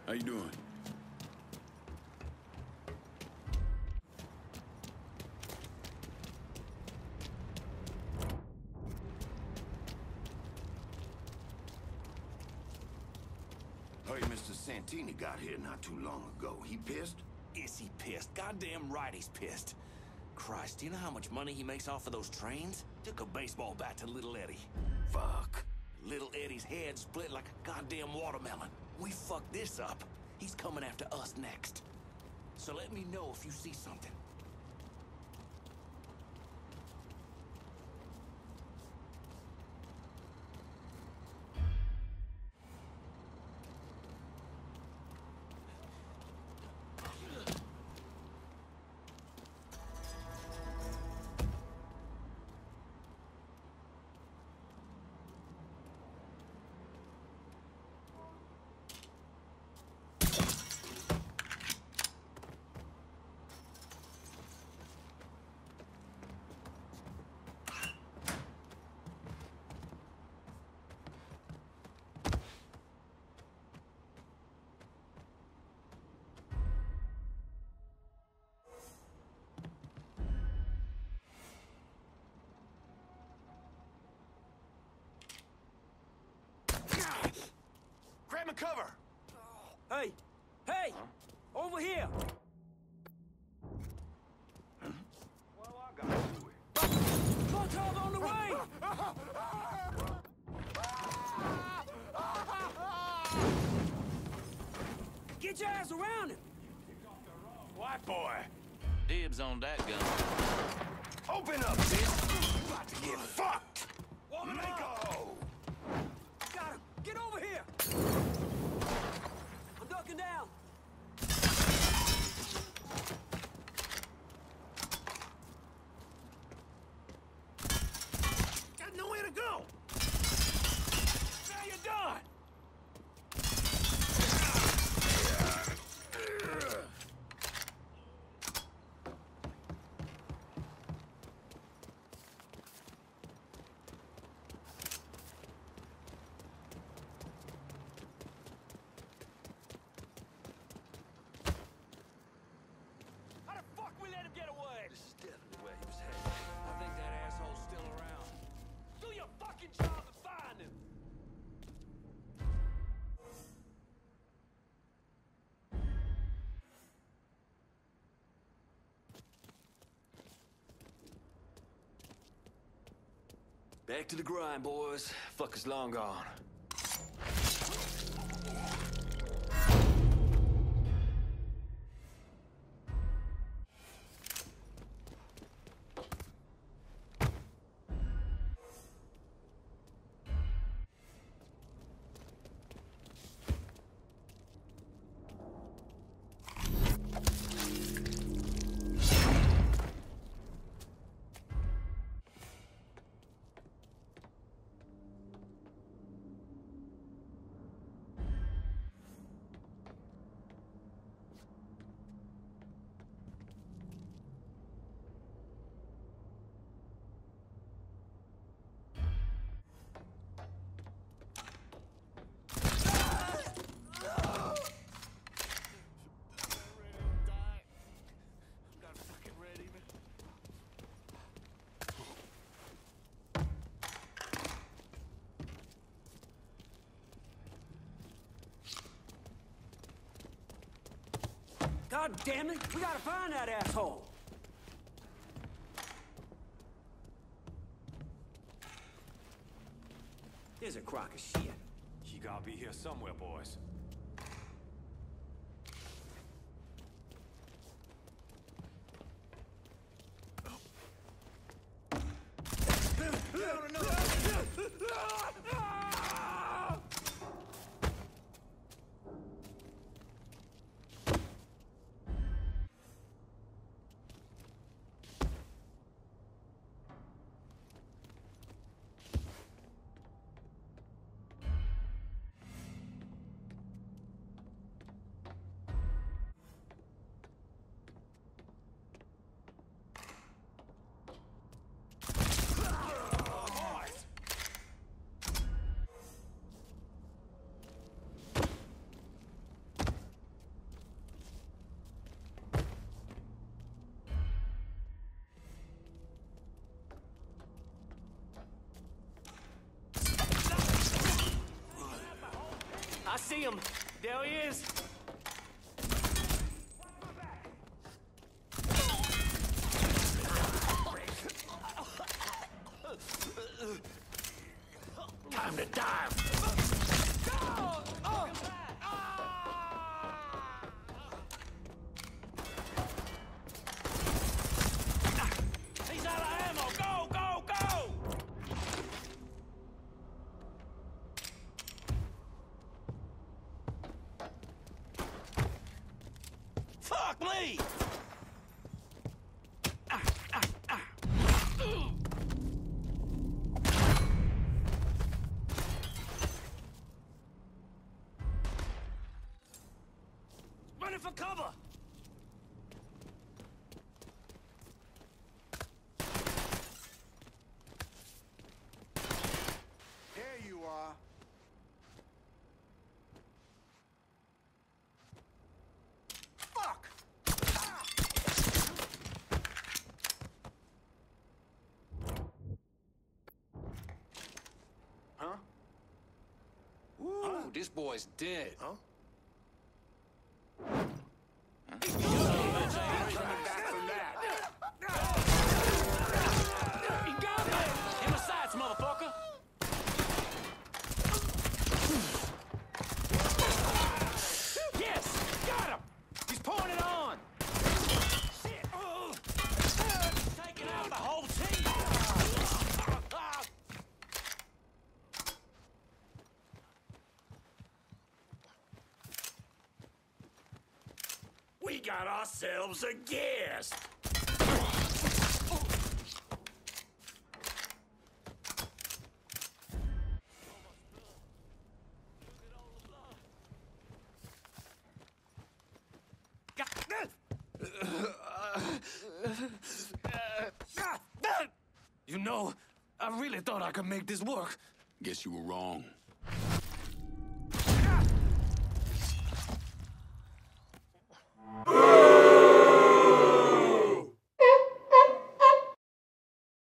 How you doing? Heard Mr. Santini got here not too long ago. He pissed? Is he pissed? Goddamn right he's pissed. Christ, do you know how much money he makes off of those trains? Took a baseball bat to Little Eddie. Fuck. Little Eddie's head split like a goddamn watermelon. We fucked this up. He's coming after us next. So let me know if you see something. Grab my cover! Hey! Hey! Over here! Well, I got to it. Molotov on the way! Get your ass around him! White boy! Dibs on that gun. Open up, bitch! About to get fucked! Make a hole! Got him! Get over here! I'm ducking down! Got nowhere to go! Now you're done! How the fuck we let him get away? This is definitely where he was headed. I think that asshole's still around. Do your fucking job and find him! Back to the grind, boys. Fucker's long gone. God damn it! We gotta find that asshole! Here's a crock of shit. He gotta be here somewhere, boys. see him. There he is. Time to dive. He's out of ammo. Go, go, go! Fuck me! Running for cover! There you are. Fuck! Huh? Ooh, this boy's dead. Huh? He got me! In my sights, motherfucker! Yes! Got him! He's pouring it on! Shit! Taking out the whole team! We got ourselves a guest. You know, I really thought I could make this work. Guess you were wrong.